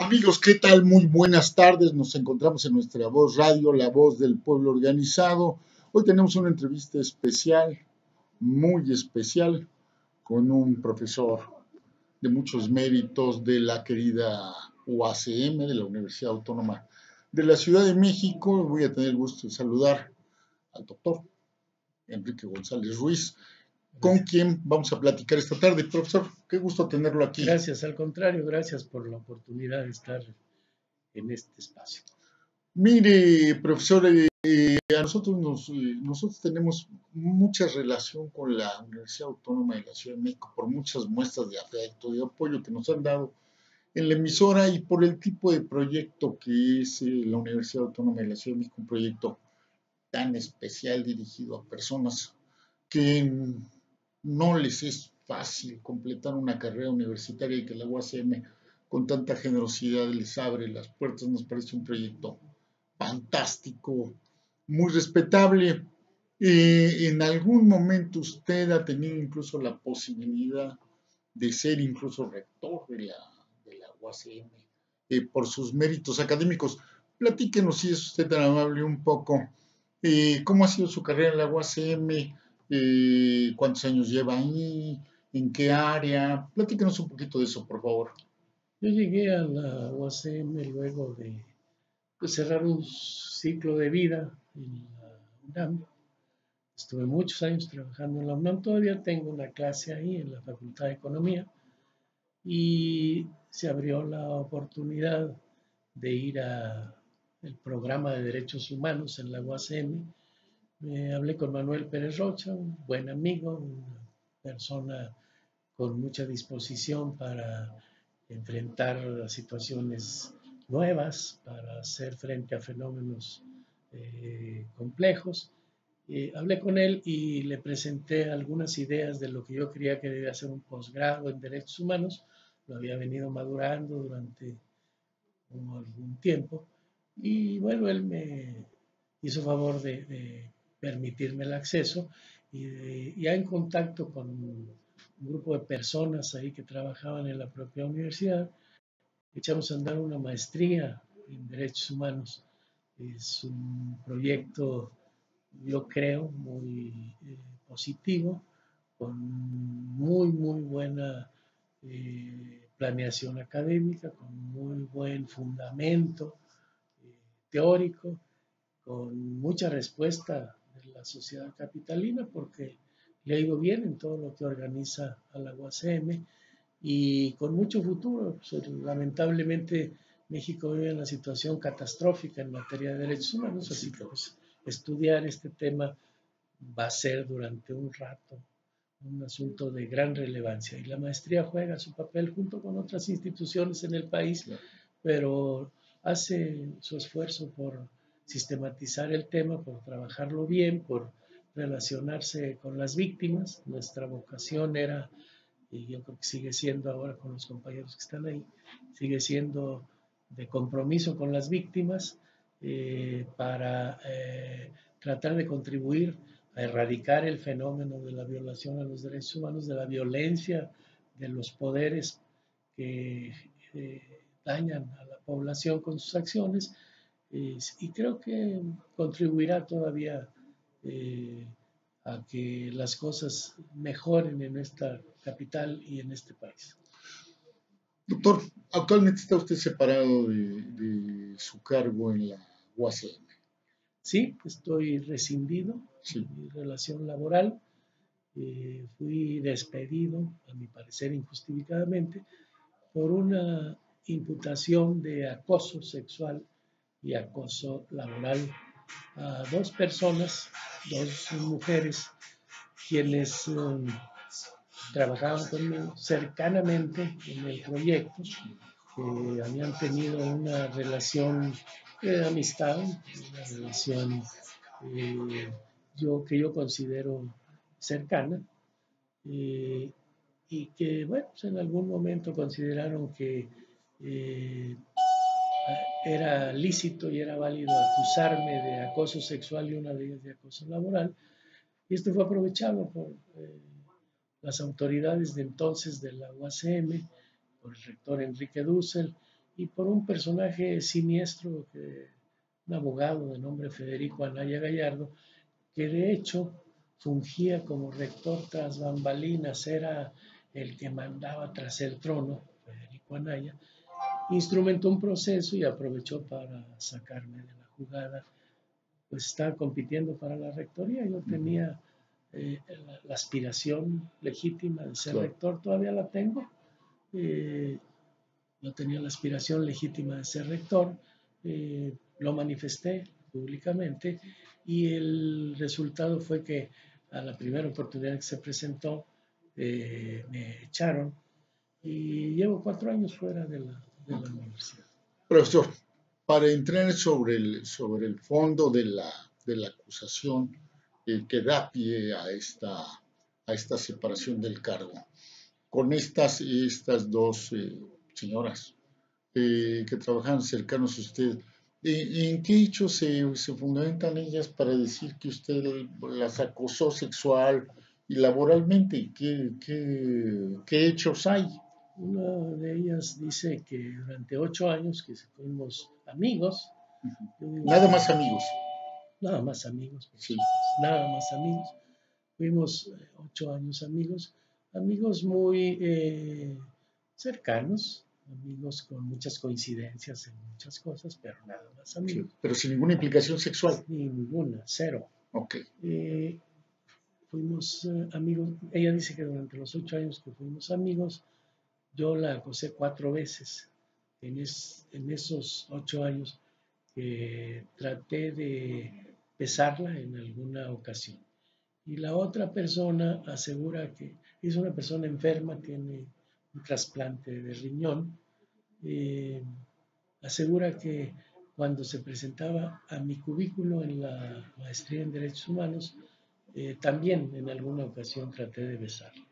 Amigos, ¿qué tal? Muy buenas tardes. Nos encontramos en nuestra voz radio, la voz del pueblo organizado. Hoy tenemos una entrevista especial, muy especial, con un profesor de muchos méritos de la querida UACM, de la Universidad Autónoma de la Ciudad de México. Voy a tener el gusto de saludar al doctor Enrique González Ruiz, con quien vamos a platicar esta tarde. Profesor, qué gusto tenerlo aquí. Gracias, al contrario, gracias por la oportunidad de estar en este espacio. Mire, profesor, a nosotros tenemos mucha relación con la Universidad Autónoma de la Ciudad de México por muchas muestras de afecto, de apoyo que nos han dado en la emisora y por el tipo de proyecto que es la Universidad Autónoma de la Ciudad de México, un proyecto tan especial dirigido a personas que no les es fácil completar una carrera universitaria y que la UACM con tanta generosidad les abre las puertas. Nos parece un proyecto fantástico, muy respetable. En algún momento usted ha tenido incluso la posibilidad de ser incluso rector de la UACM por sus méritos académicos. Platíquenos, si es usted tan amable, un poco cómo ha sido su carrera en la UACM, cuántos años lleva ahí, en qué área. Platíquenos un poquito de eso, por favor. Yo llegué a la UACM luego de cerrar un ciclo de vida en la UNAM. Estuve muchos años trabajando en la UNAM, todavía tengo una clase ahí en la Facultad de Economía y se abrió la oportunidad de ir a el programa de Derechos Humanos en la UACM. Hablé con Manuel Pérez Rocha, un buen amigo, una persona con mucha disposición para enfrentar situaciones nuevas, para hacer frente a fenómenos complejos. Hablé con él y le presenté algunas ideas de lo que yo creía que debía ser un posgrado en derechos humanos. Lo había venido madurando durante algún tiempo y bueno, él me hizo favor de permitirme el acceso y ya en contacto con un grupo de personas ahí que trabajaban en la propia universidad, echamos a andar una maestría en derechos humanos. Es un proyecto, yo creo, muy positivo, con muy buena planeación académica, con muy buen fundamento teórico, con mucha respuesta de la sociedad capitalina, porque le ha ido bien en todo lo que organiza a la UACM y con mucho futuro. Pues, lamentablemente México vive en una situación catastrófica en materia de derechos humanos, así que pues, estudiar este tema va a ser durante un rato un asunto de gran relevancia y la maestría juega su papel junto con otras instituciones en el país, pero hace su esfuerzo por sistematizar el tema, por trabajarlo bien, por relacionarse con las víctimas. Nuestra vocación era, y yo creo que sigue siendo ahora con los compañeros que están ahí, sigue siendo de compromiso con las víctimas para tratar de contribuir a erradicar el fenómeno de la violación a los derechos humanos, de la violencia de los poderes que dañan a la población con sus acciones, y creo que contribuirá todavía a que las cosas mejoren en esta capital y en este país. Doctor, actualmente está usted separado de su cargo en la UACM. Sí, estoy rescindido de mi relación laboral. Fui despedido, a mi parecer injustificadamente, por una imputación de acoso sexual y acoso laboral a dos personas, dos mujeres, quienes trabajaban conmigo cercanamente en el proyecto, habían tenido una relación de amistad, una relación que yo considero cercana, y que, bueno, pues en algún momento consideraron que era lícito y era válido acusarme de acoso sexual y una de ellas de acoso laboral. Y esto fue aprovechado por las autoridades de entonces de la UACM, por el rector Enrique Dussel y por un personaje siniestro, un abogado de nombre Federico Anaya Gallardo, que de hecho fungía como rector tras bambalinas, era el que mandaba tras el trono, Federico Anaya, instrumentó un proceso y aprovechó para sacarme de la jugada. Pues estaba compitiendo para la rectoría, yo tenía la aspiración legítima de ser rector, todavía la tengo. Yo tenía la aspiración legítima de ser rector, lo manifesté públicamente y el resultado fue que a la primera oportunidad que se presentó me echaron y llevo 4 años fuera de la universidad. Profesor, para entrar sobre el fondo de la acusación que da pie a esta separación del cargo, con estas dos señoras que trabajan cercanos a usted, ¿en qué hechos se fundamentan ellas para decir que usted las acosó sexual y laboralmente? ¿Qué hechos hay? Una de ellas dice que durante 8 años que fuimos amigos. Nada más amigos. Nada más amigos. Sí. Nada más amigos. Fuimos 8 años amigos muy cercanos, amigos con muchas coincidencias en muchas cosas, pero nada más amigos. Sí, pero sin ninguna implicación sexual. Ninguna, cero. Ok. Fuimos amigos. Ella dice que durante los 8 años que fuimos amigos, yo la acosé 4 veces. En esos 8 años traté de besarla en alguna ocasión. Y la otra persona asegura que es una persona enferma, tiene un trasplante de riñón. Asegura que cuando se presentaba a mi cubículo en la maestría en Derechos Humanos, también en alguna ocasión traté de besarla.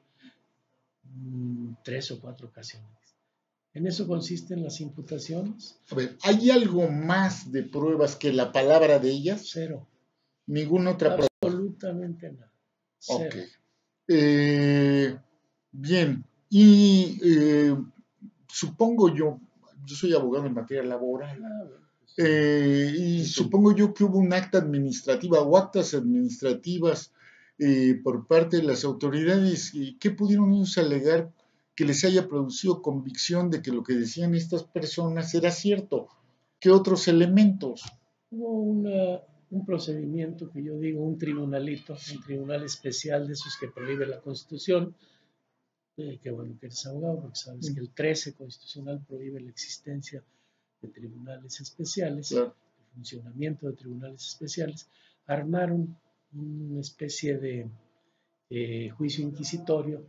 3 o 4 ocasiones. ¿En eso consisten las imputaciones? A ver, ¿hay algo más de pruebas que la palabra de ellas? Cero. Ninguna otra prueba. Absolutamente nada. Cero. Ok. Bien. Y supongo yo soy abogado en materia laboral, y supongo yo que hubo un acta administrativa o actas administrativas por parte de las autoridades. ¿Qué pudieron ellos alegar que les haya producido convicción de que lo que decían estas personas era cierto? ¿Qué otros elementos? Hubo un procedimiento que yo digo, un tribunalito, un tribunal especial de esos que prohíbe la Constitución. Qué bueno que eres abogado, porque sabes que el 13 constitucional prohíbe la existencia de tribunales especiales, claro, el funcionamiento de tribunales especiales. Armaron una especie de juicio inquisitorio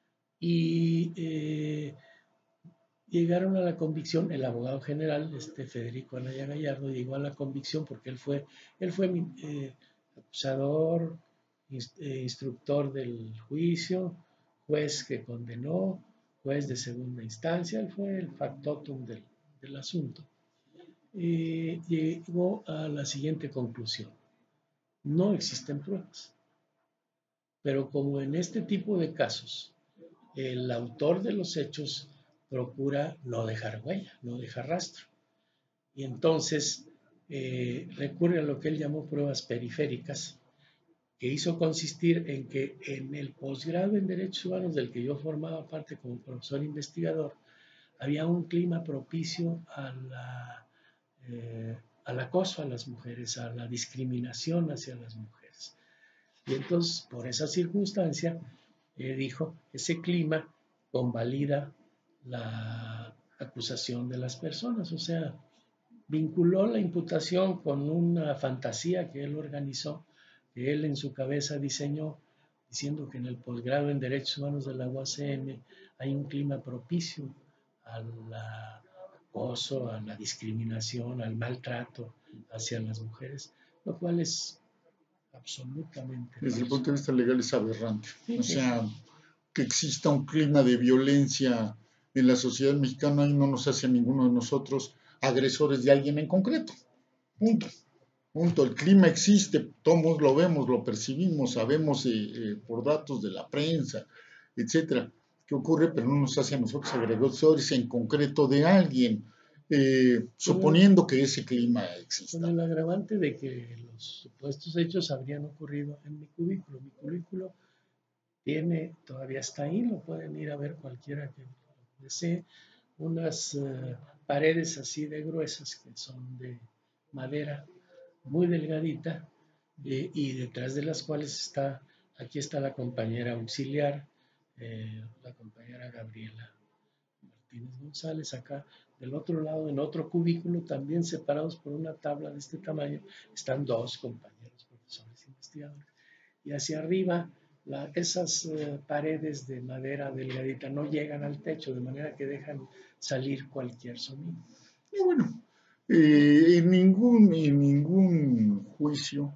y llegaron a la convicción, el abogado general, Federico Anaya Gallardo, llegó a la convicción porque él fue mi acusador, instructor del juicio, juez que condenó, juez de segunda instancia, él fue el factotum del asunto. Llegó a la siguiente conclusión: no existen pruebas, pero como en este tipo de casos el autor de los hechos procura no dejar huella, no dejar rastro. Y entonces recurre a lo que él llamó pruebas periféricas, que hizo consistir en que en el posgrado en Derechos Humanos del que yo formaba parte como profesor investigador, había un clima propicio al acoso a las mujeres, a la discriminación hacia las mujeres. Y entonces, por esa circunstancia, dijo, ese clima convalida la acusación de las personas, o sea, vinculó la imputación con una fantasía que él organizó, que él en su cabeza diseñó, diciendo que en el posgrado en Derechos Humanos de la UACM hay un clima propicio al acoso, a la discriminación, al maltrato hacia las mujeres, lo cual es absolutamente desde el falso. punto de vista legal es aberrante. Sí, o sea, que exista un clima de violencia en la sociedad mexicana y no nos hace a ninguno de nosotros agresores de alguien en concreto. Punto. Punto. El clima existe, todos lo vemos, lo percibimos, sabemos por datos de la prensa, etcétera, qué ocurre, pero no nos hace a nosotros agresores en concreto de alguien. suponiendo que ese clima Con exista. el agravante de que los supuestos hechos habrían ocurrido en mi cubículo. Mi cubículo todavía está ahí, lo pueden ir a ver cualquiera que desee, unas paredes así de gruesas que son de madera muy delgadita y detrás de las cuales aquí está la compañera auxiliar, la compañera Gabriela Martínez González. Acá del otro lado, en otro cubículo, también separados por una tabla de este tamaño, están dos compañeros profesores investigadores. Y hacia arriba, esas paredes de madera delgadita no llegan al techo, de manera que dejan salir cualquier sonido. Y bueno, en ningún juicio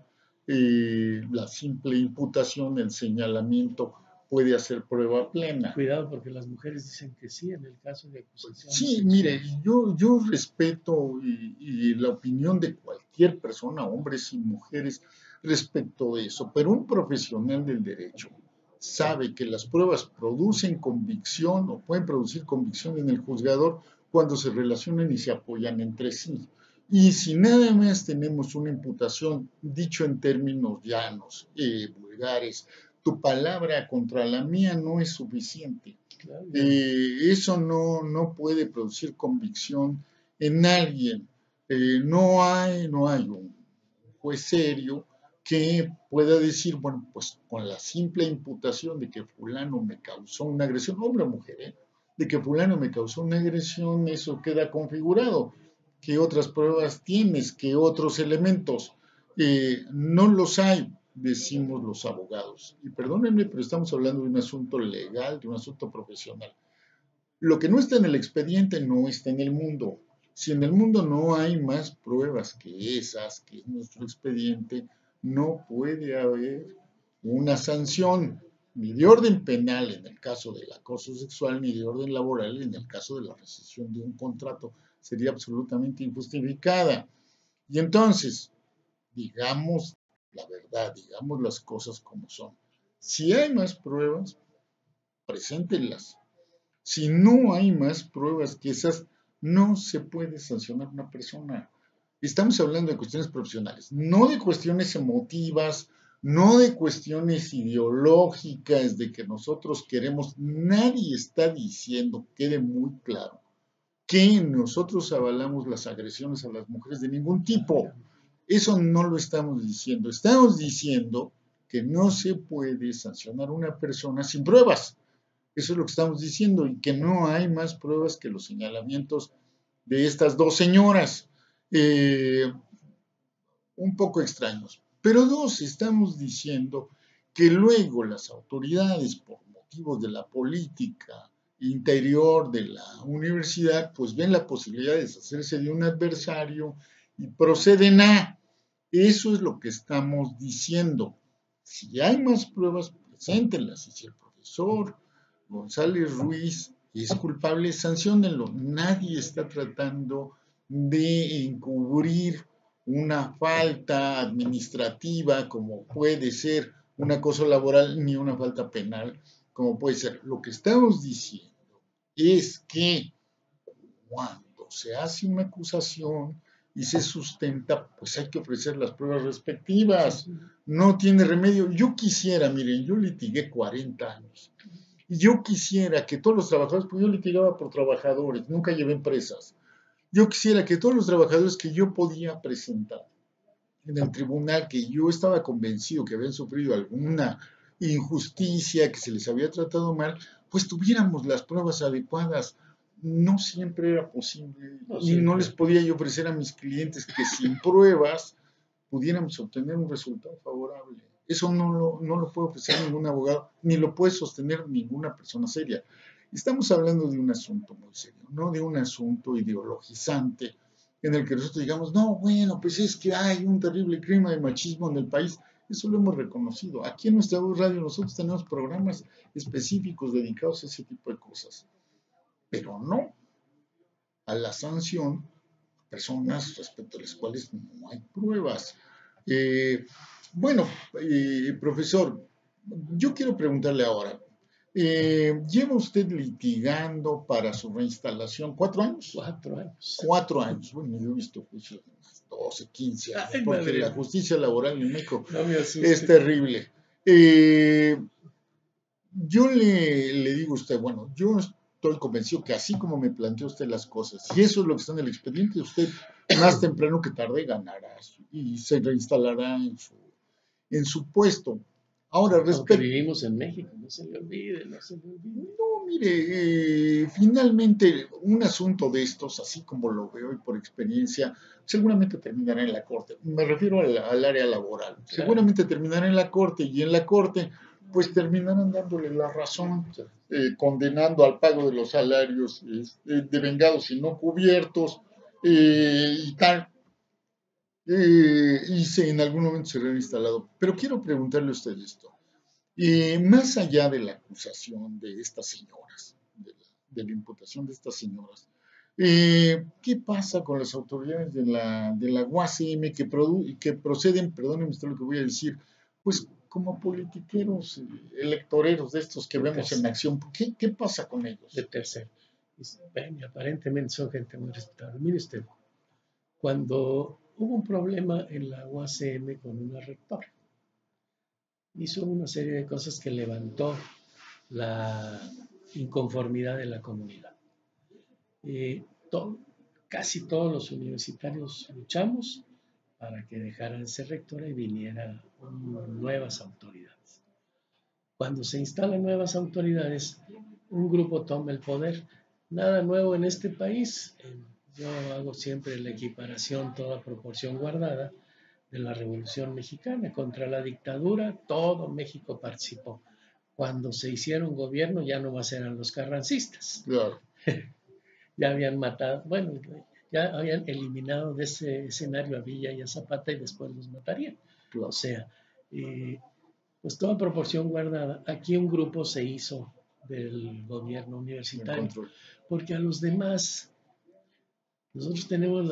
la simple imputación, el señalamiento puede hacer prueba plena. Cuidado, porque las mujeres dicen que sí en el caso de acusaciones Sí, sexuales. mire, yo respeto y la opinión de cualquier persona, hombres y mujeres, respecto de eso, pero un profesional del derecho sabe que las pruebas producen convicción o pueden producir convicción en el juzgador cuando se relacionan y se apoyan entre sí. Y si nada más tenemos una imputación, dicho en términos llanos, vulgares, tu palabra contra la mía no es suficiente. Claro, Eso no puede producir convicción en alguien. No hay un juez serio que pueda decir, bueno, pues con la simple imputación de que fulano me causó una agresión, hombre o mujer, de que fulano me causó una agresión, eso queda configurado. ¿Qué otras pruebas tienes? ¿Qué otros elementos? No los hay, decimos los abogados. Y perdónenme, pero estamos hablando de un asunto legal, de un asunto profesional. Lo que no está en el expediente no está en el mundo. Si en el mundo no hay más pruebas que esas, que es nuestro expediente, no puede haber una sanción, ni de orden penal en el caso del acoso sexual, ni de orden laboral en el caso de la rescisión de un contrato. Sería absolutamente injustificada. Y entonces, digamos la verdad, digamos las cosas como son. Si hay más pruebas, preséntenlas. Si no hay más pruebas que esas, no se puede sancionar a una persona. Estamos hablando de cuestiones profesionales, no de cuestiones emotivas, no de cuestiones ideológicas, de que nosotros queremos. Nadie está diciendo, quede muy claro, que nosotros avalamos las agresiones a las mujeres de ningún tipo. Eso no lo estamos diciendo. Estamos diciendo que no se puede sancionar a una persona sin pruebas. Eso es lo que estamos diciendo, y que no hay más pruebas que los señalamientos de estas dos señoras. Un poco extraños. Pero dos, estamos diciendo que luego las autoridades, por motivos de la política interior de la universidad, pues ven la posibilidad de deshacerse de un adversario y proceden a. Eso es lo que estamos diciendo. Si hay más pruebas, preséntenlas. Y si el profesor González Ruiz es culpable, sanciónenlo. Nadie está tratando de encubrir una falta administrativa como puede ser un acoso laboral, ni una falta penal como puede ser. Lo que estamos diciendo es que cuando se hace una acusación y se sustenta, pues hay que ofrecer las pruebas respectivas. No tiene remedio. Yo quisiera, miren, yo litigué 40 años. Y yo quisiera que todos los trabajadores, pues yo litigaba por trabajadores, nunca llevé empresas. Yo quisiera que todos los trabajadores que yo podía presentar en el tribunal, que yo estaba convencido que habían sufrido alguna injusticia, que se les había tratado mal, pues tuviéramos las pruebas adecuadas. No siempre era posible y no les podía yo ofrecer a mis clientes que sin pruebas pudiéramos obtener un resultado favorable. Eso no lo puede ofrecer ningún abogado, ni lo puede sostener ninguna persona seria. Estamos hablando de un asunto muy serio, no de un asunto ideologizante en el que nosotros digamos, no, bueno, pues es que hay un terrible clima de machismo en el país. Eso lo hemos reconocido. Aquí en nuestra radio nosotros tenemos programas específicos dedicados a ese tipo de cosas, pero no a la sanción a personas respecto a las cuales no hay pruebas. Bueno, profesor, yo quiero preguntarle ahora, ¿Lleva usted litigando para su reinstalación 4 años? 4 años. 4 años. Bueno, yo he visto juicios de más 12, 15 años, Ay, porque madre la mía. justicia laboral en México No me es asuste. terrible. Yo le digo a usted, bueno, yo estoy convencido que así como me planteó usted las cosas, y eso es lo que está en el expediente, usted más temprano que tarde ganará y se reinstalará en su puesto. Ahora, Aunque respecto... vivimos en México, no se le olvide, no se le olvide. No, mire, finalmente un asunto de estos, así como lo veo y por experiencia, seguramente terminará en la corte. Me refiero al área laboral. Claro. Seguramente terminará en la corte y en la corte pues terminarán dándole la razón, condenando al pago de los salarios devengados y no cubiertos y tal. En algún momento será instalado. Pero quiero preguntarle a usted esto. Más allá de la acusación de estas señoras, de la imputación de estas señoras, ¿qué pasa con las autoridades de la UACM que proceden, perdónenme usted lo que voy a decir, pues como politiqueros, electoreros de estos que vemos en acción? ¿Qué pasa con ellos? De tercero. Bueno, aparentemente son gente muy respetable. Mire usted, cuando hubo un problema en la UACM con una rectora, hizo una serie de cosas que levantó la inconformidad de la comunidad. Eh, to- Casi todos los universitarios luchamos para que dejaran de ser rectora y vinieran nuevas autoridades. Cuando se instalan nuevas autoridades, un grupo toma el poder. Nada nuevo en este país. Yo hago siempre la equiparación, toda proporción guardada, de la Revolución Mexicana. Contra la dictadura, todo México participó. Cuando se hicieron gobierno, ya no más eran los carrancistas. Claro. Ya habían matado, bueno, ya habían eliminado de ese escenario a Villa y a Zapata y después los matarían. Claro. O sea, pues toda proporción guardada, aquí un grupo se hizo del gobierno universitario, porque a los demás, nosotros tenemos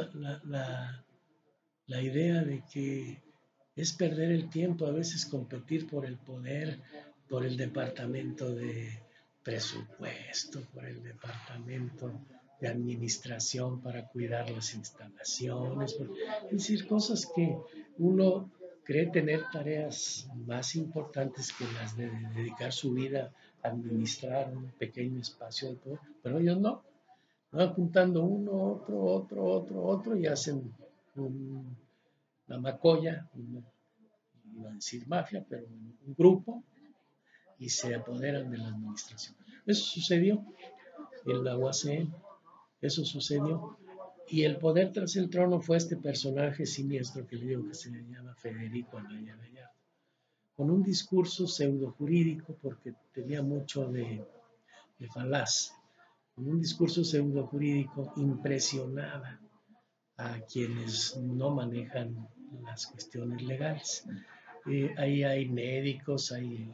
la idea de que es perder el tiempo, a veces competir por el poder, por el departamento de presupuesto, por el departamento de administración para cuidar las instalaciones, es decir, cosas que uno cree tener tareas más importantes que las de dedicar su vida a administrar un pequeño espacio de poder, pero ellos no, van juntando uno, otro y hacen una macolla, iba a decir mafia, pero un grupo y se apoderan de la administración. Eso sucedió en la UACM, eso sucedió. Y el poder tras el trono fue este personaje siniestro que le digo que se llama Federico Anaya Gallardo, con un discurso pseudo jurídico porque tenía mucho de falaz, con un discurso pseudo jurídico impresionaba a quienes no manejan las cuestiones legales. Ahí hay médicos, hay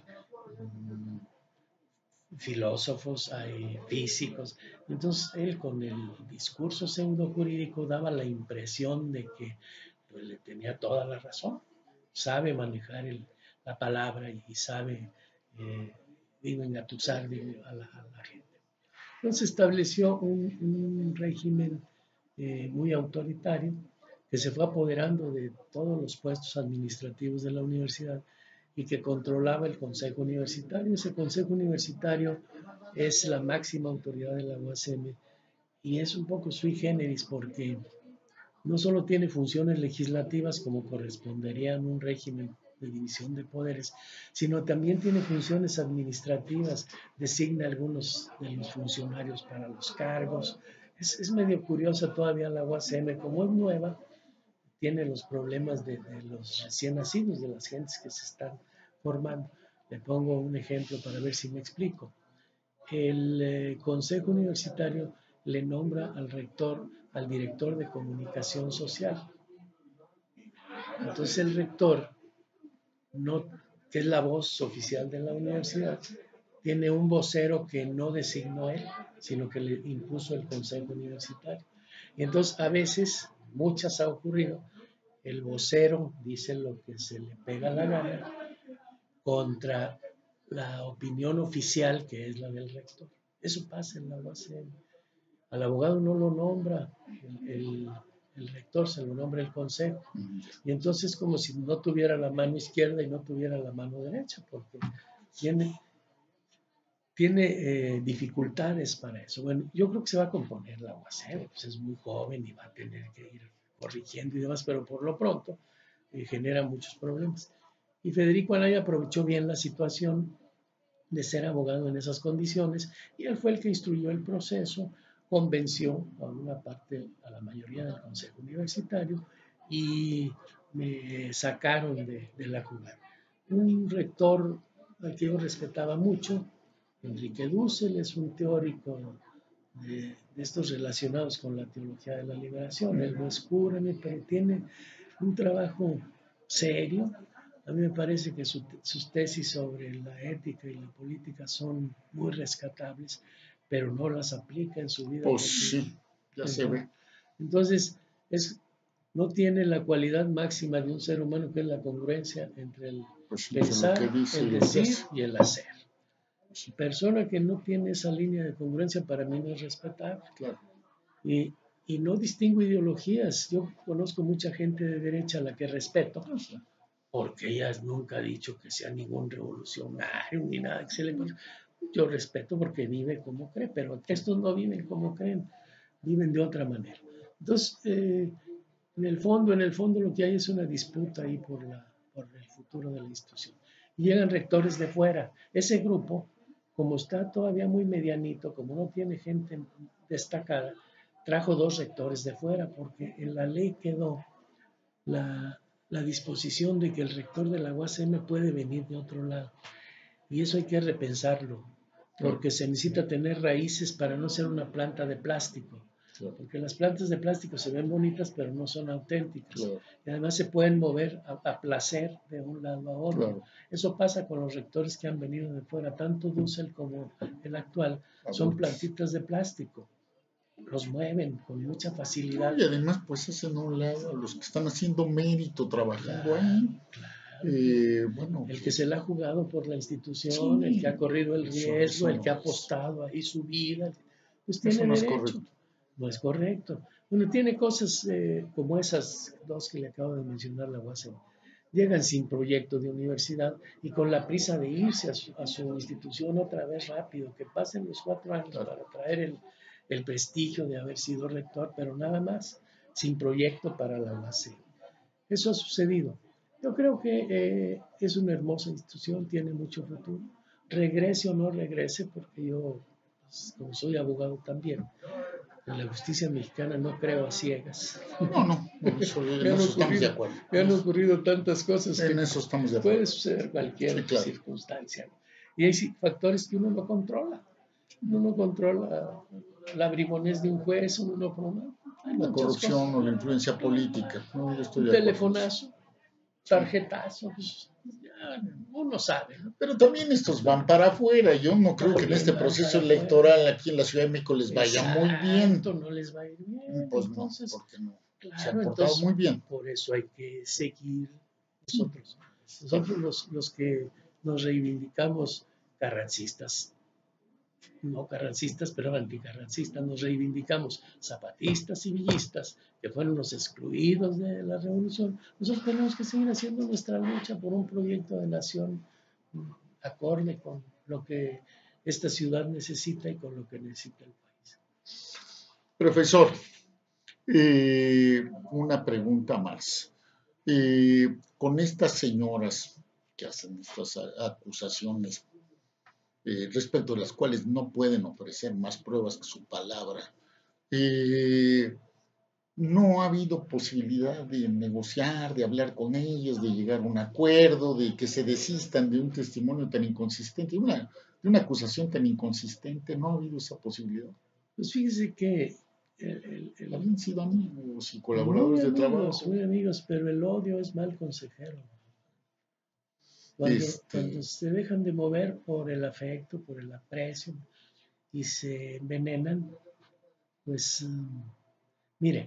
filósofos, hay físicos. Entonces él con el discurso pseudo jurídico daba la impresión de que pues, le tenía toda la razón, sabe manejar la palabra y sabe engatusar a la gente. Entonces estableció un régimen muy autoritario que se fue apoderando de todos los puestos administrativos de la universidad y que controlaba el consejo universitario. Ese consejo universitario es la máxima autoridad de la UACM y es un poco sui generis porque no solo tiene funciones legislativas como correspondería en un régimen de división de poderes, sino también tiene funciones administrativas, designa algunos de los funcionarios para los cargos. Es medio curiosa todavía la UACM, como es nueva, tiene los problemas de los recién nacidos, de las gentes que se están formando. Le pongo un ejemplo para ver si me explico. El Consejo Universitario le nombra al rector, al director de comunicación social. Entonces el rector, no, que es la voz oficial de la universidad, tiene un vocero que no designó él, sino que le impuso el Consejo Universitario. Y entonces a veces, muchas ha ocurrido, el vocero dice lo que se le pega la gana contra la opinión oficial, que es la del rector. Eso pasa en la UACM. Al abogado no lo nombra el rector, se lo nombra el consejo. Y entonces como si no tuviera la mano izquierda y no tuviera la mano derecha, porque tiene dificultades para eso. Bueno, yo creo que se va a componer la UACM, pues es muy joven y va a tener que ir corrigiendo y demás, pero por lo pronto genera muchos problemas. Y Federico Anaya aprovechó bien la situación de ser abogado en esas condiciones y él fue el que instruyó el proceso, convenció a una parte, a la mayoría del consejo universitario y me sacaron de la jugada. Un rector al que yo respetaba mucho, Enrique Dussel, es un teórico de estos relacionados con la teología de la liberación. Él no es cura, pero tiene un trabajo serio. A mí me parece que sus tesis sobre la ética y la política son muy rescatables, pero no las aplica en su vida Pues cotidiana. sí, ya se ve. Entonces, no tiene la cualidad máxima de un ser humano, que es la congruencia entre el pensar, lo que dice el decir y el hacer. Persona que no tiene esa línea de congruencia para mí no es respetable. Claro. Y no distingo ideologías. Yo conozco mucha gente de derecha a la que respeto, porque ella nunca ha dicho que sea ningún revolucionario ni nada excelente. Yo respeto porque vive como cree, pero estos no viven como creen, viven de otra manera. Entonces, en el fondo lo que hay es una disputa ahí por el futuro de la institución. Y llegan rectores de fuera. Ese grupo, como está todavía muy medianito, como no tiene gente destacada, trajo 2 rectores de fuera, porque en la ley quedó la disposición de que el rector de la UACM puede venir de otro lado. Y eso hay que repensarlo, porque se necesita tener raíces para no ser una planta de plástico. Porque las plantas de plástico se ven bonitas, pero no son auténticas. Y además se pueden mover a placer de un lado a otro. Eso pasa con los rectores que han venido de fuera. Tanto Dussel como el actual son plantitas de plástico. Los mueven con mucha facilidad. Y además, pues hacen a un lado a los que están haciendo mérito trabajando ahí. Bueno, el que se la ha jugado por la institución, el que ha corrido el riesgo, el que ha apostado ahí su vida, pues tiene derecho. No es correcto. Bueno, tiene cosas como esas 2 que le acabo de mencionar, la UACM. Llegan sin proyecto de universidad y con la prisa de irse a su institución otra vez rápido, que pasen los 4 años para traer el prestigio de haber sido rector, pero nada más, sin proyecto para la UACM. Eso ha sucedido. Yo creo que es una hermosa institución, tiene mucho futuro. Regrese o no regrese, porque yo, pues, como soy abogado también, en la justicia mexicana no creo a ciegas. No, en eso estamos de acuerdo. Me han ocurrido tantas cosas en eso estamos de acuerdo. Puede suceder cualquier circunstancia, ¿no? Y hay factores que uno no controla. Uno no controla la bribonez de un juez, uno no controla la corrupción o la influencia política. No, yo estoy un de acuerdo. Telefonazo, tarjetazo, pues, ya uno sabe, ¿no? Pero también estos van para afuera. Yo no creo que en este proceso electoral aquí en la Ciudad de México les vaya muy bien. No les va a ir bien. Pues entonces, no, porque no. Claro, se han portado muy bien. Por eso hay que seguir nosotros los que nos reivindicamos carrancistas, no carrancistas, pero anticarrancistas, nos reivindicamos zapatistas y villistas, que fueron los excluidos de la revolución. Nosotros tenemos que seguir haciendo nuestra lucha por un proyecto de nación acorde con lo que esta ciudad necesita y con lo que necesita el país. Profesor, una pregunta más. Con estas señoras que hacen estas acusaciones, respecto a las cuales no pueden ofrecer más pruebas que su palabra, no ha habido posibilidad de negociar, de hablar con ellos, de llegar a un acuerdo, de que se desistan de un testimonio tan inconsistente, de una acusación tan inconsistente. ¿No ha habido esa posibilidad? Pues fíjese que habían sido amigos y colaboradores de trabajo. Muy amigos, pero el odio es mal consejero. Cuando se dejan de mover por el afecto, por el aprecio y se envenenan, pues mire,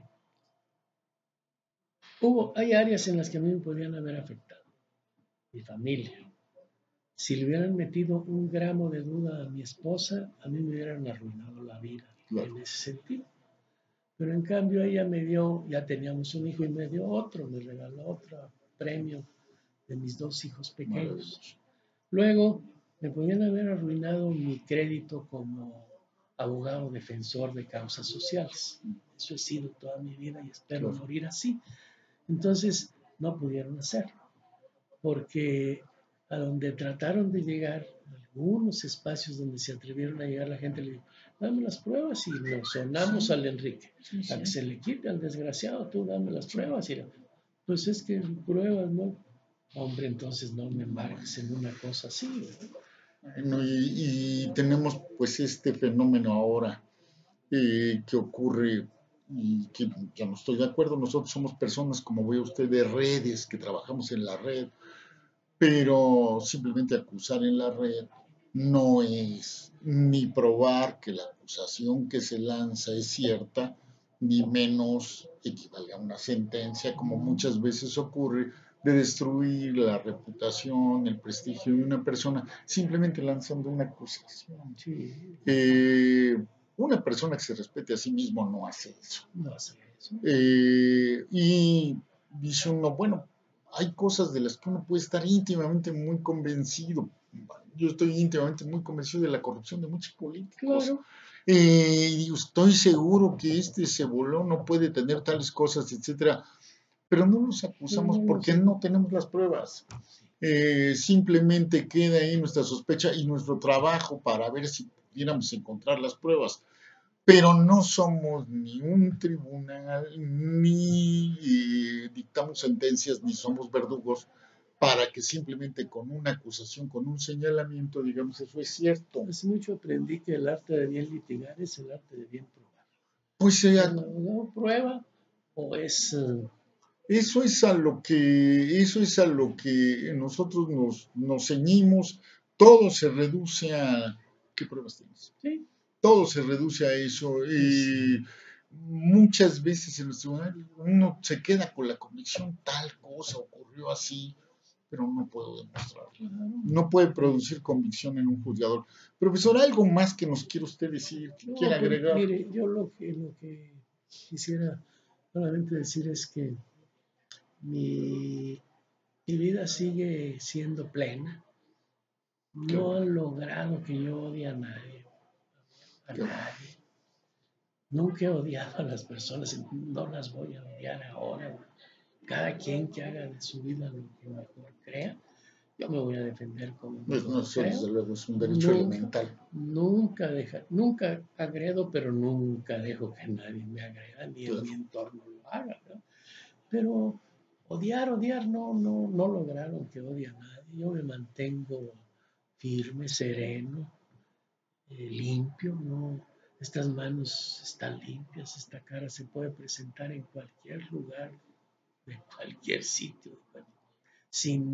hay áreas en las que a mí me podrían haber afectado. Mi familia, Si le hubieran metido un gramo de duda a mi esposa, a mí me hubieran arruinado la vida Claro. en ese sentido. Pero en cambio ella me dio, ya teníamos un hijo y me dio otro, me regaló otro premio de mis 2 hijos pequeños. Luego me podían haber arruinado mi crédito como abogado defensor de causas sociales. Eso he sido toda mi vida y espero Claro. morir así. Entonces no pudieron hacerlo, porque a donde trataron de llegar, algunos espacios donde se atrevieron a llegar, la gente le dijo, dame las pruebas y nos sonamos Sí, al Enrique. sí, A que sí. se le quite al desgraciado, tú dame las pruebas. Y pues es que pruebas, ¿no? Hombre, entonces no me embarques en una cosa así, ¿verdad? Bueno, y tenemos pues este fenómeno ahora que ocurre y que ya no estoy de acuerdo. Nosotros somos personas, como ve usted, de redes, que trabajamos en la red, pero simplemente acusar en la red no es ni probar que la acusación que se lanza es cierta, ni menos equivale a una sentencia, como muchas veces ocurre, de destruir la reputación, el prestigio de una persona, simplemente lanzando una acusación. Sí, Una persona que se respete a sí mismo no hace eso. no hace eso. Y dice uno, bueno, hay cosas de las que uno puede estar íntimamente muy convencido. Yo estoy íntimamente muy convencido de la corrupción de muchos políticos. Claro. Y estoy seguro que este se voló, no puede tener tales cosas, etcétera. Pero no los acusamos porque no tenemos las pruebas. Simplemente queda ahí nuestra sospecha y nuestro trabajo para ver si pudiéramos encontrar las pruebas. Pero no somos ni un tribunal, ni dictamos sentencias, ni somos verdugos para que simplemente con una acusación, con un señalamiento, digamos, eso es cierto. Hace mucho aprendí que el arte de bien litigar es el arte de bien probar. Pues No prueba o es... eso es a lo que nosotros nos ceñimos. Todo se reduce a ¿qué pruebas tienes? Sí. Todo se reduce a eso. Sí. Muchas veces en los tribunales uno se queda con la convicción, tal cosa ocurrió así, pero no puedo demostrarlo. Claro. No puede producir convicción en un juzgador. Profesor, ¿algo más que nos quiere usted decir, que quiera Pues, agregar? mire, yo lo que quisiera solamente decir es que mi vida sigue siendo plena. No han logrado que yo odie a nadie. A nadie. Nunca he odiado a las personas, no las voy a odiar ahora. Cada quien que haga de su vida lo que mejor crea, yo me voy a defender como Pues mejor no, eso creo. desde luego es un derecho Nunca, elemental. nunca agredo, pero nunca dejo que nadie me agreda, ni en Claro. mi entorno lo haga, ¿no? Pero odiar, no lograron que odie a nadie. Yo me mantengo firme, sereno, limpio, no, estas manos están limpias, esta cara se puede presentar en cualquier lugar, de cualquier sitio, sin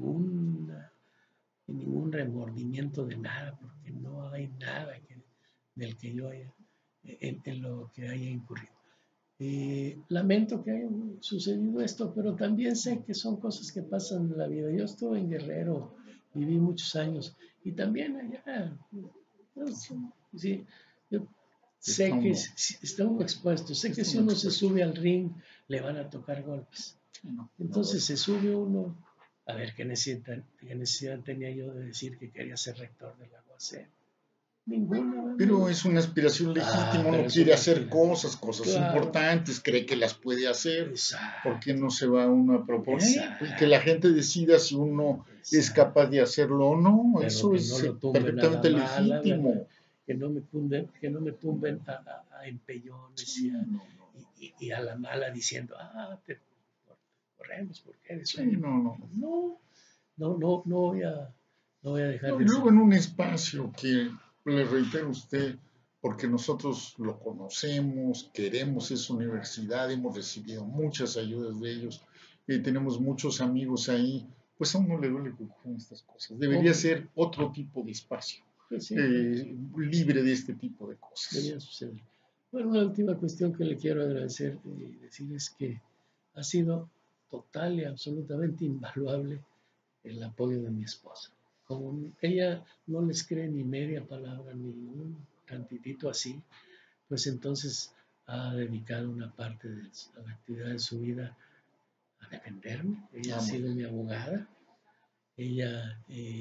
ningún remordimiento de nada, porque no hay nada del que yo haya, en lo que haya incurrido. Lamento que haya sucedido esto, pero también sé que son cosas que pasan en la vida. Yo estuve en Guerrero, viví muchos años, y también allá, sí, yo sé que está uno expuesto, sé que si uno se sube al ring le van a tocar golpes. Entonces se sube uno, a ver qué necesidad tenía yo de decir que quería ser rector de la UAC. Ninguna. Pero es una aspiración legítima, uno quiere hacer cosas claro. Importantes, cree que las puede hacer. Exacto. ¿Por qué no se va uno a proponer? Pues que la gente decida si uno es capaz de hacerlo o no. Pero eso es no perfectamente legítimo. Que no me tumben a empellones sí, y a la mala diciendo, te corremos porque eres sí, no voy a dejar de y luego en un espacio que le reitero a usted, porque nosotros lo conocemos, queremos esa universidad, hemos recibido muchas ayudas de ellos, tenemos muchos amigos ahí, pues a uno le duele que ocurran estas cosas. Debería ser otro tipo de espacio, pues sí, libre de este tipo de cosas. Debería suceder. Bueno, una última cuestión que le quiero agradecer y decir es que ha sido total y absolutamente invaluable el apoyo de mi esposa. como ella no les cree ni media palabra, ni un tantitito así, pues entonces ha dedicado una parte de la actividad de su vida a defenderme. Ella ha Muy sido bien. mi abogada, ella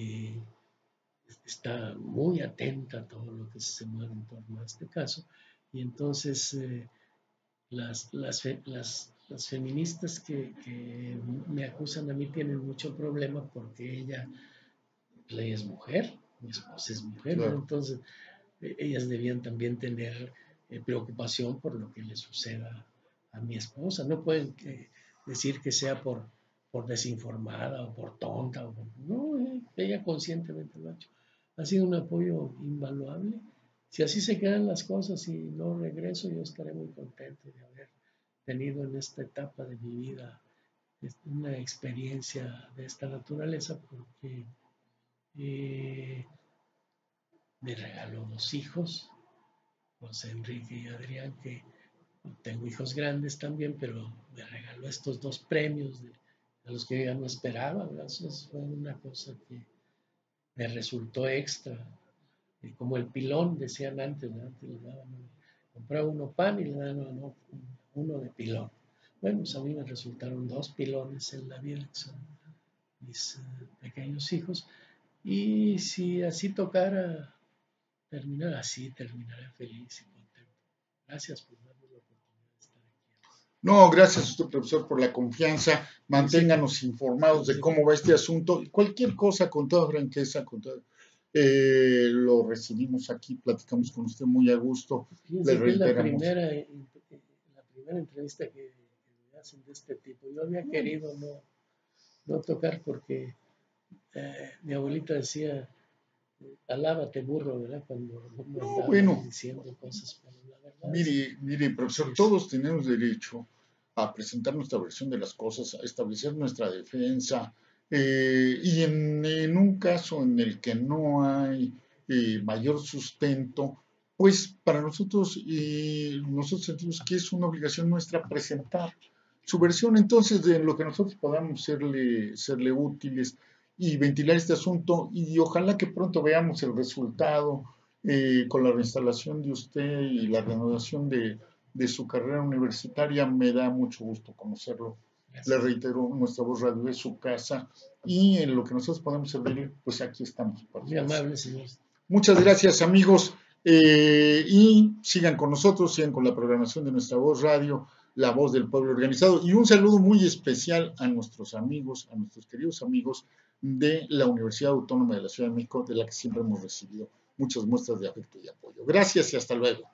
está muy atenta a todo lo que se mueve en torno a este caso, y entonces las feministas que me acusan a mí tienen mucho problema porque ella es mujer, mi esposa es mujer, ¿no? Claro. Entonces ellas debían también tener preocupación por lo que le suceda a mi esposa. No pueden decir que sea por desinformada o por tonta. No, ella conscientemente lo ha hecho. Ha sido un apoyo invaluable. Si así se quedan las cosas y no regreso, yo estaré muy contento de haber tenido en esta etapa de mi vida una experiencia de esta naturaleza porque eh, me regaló 2 hijos, José Enrique y Adrián, que tengo hijos grandes también, pero me regaló estos 2 premios a los que yo ya no esperaba, ¿verdad? Eso fue una cosa que me resultó extra, como el pilón, decían antes, ¿verdad? Antes le daban compraba uno pan y le daban uno de pilón. Bueno, pues a mí me resultaron 2 pilones en la vida, que son mis pequeños hijos, y si así tocara terminar así, terminaré feliz y contento. Gracias por darme la oportunidad de estar aquí. No, gracias a usted, profesor, por la confianza. Fíjese que, Manténganos informados de fíjese que, cómo va este asunto. Y cualquier cosa, con toda franqueza, lo recibimos aquí, platicamos con usted muy a gusto. Le fíjese que es reiteramos. la primera entrevista que me hacen de este tipo. Yo había querido no tocar porque mi abuelita decía, alábate burro, ¿verdad? Cuando uno No, andaba ahí bueno, diciendo cosas, pero la verdad es que mire, profesor, es, todos tenemos derecho a presentar nuestra versión de las cosas, a establecer nuestra defensa, y en un caso en el que no hay mayor sustento, pues para nosotros, nosotros sentimos que es una obligación nuestra presentar su versión, entonces de lo que nosotros podamos serle útiles y ventilar este asunto, y ojalá que pronto veamos el resultado con la reinstalación de usted y la renovación de su carrera universitaria. Me da mucho gusto conocerlo. Le gracias. reitero, nuestra voz radio es su casa, y en lo que nosotros podemos servir, pues aquí estamos para Muy ustedes. amable, señor. Muchas gracias, amigos, y sigan con nosotros, sigan con la programación de nuestra voz radio, la voz del pueblo organizado, y un saludo muy especial a nuestros amigos, a nuestros queridos amigos de la Universidad Autónoma de la Ciudad de México, de la que siempre hemos recibido muchas muestras de afecto y apoyo. Gracias y hasta luego.